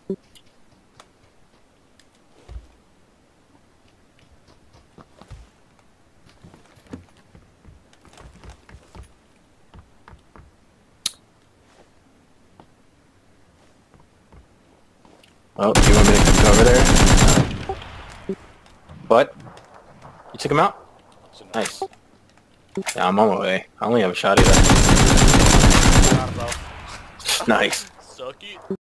Oh, do you want me to come over there? What? You took him out? Nice. Yeah, I'm on my way. I only have a shot either. Nice. Sucky.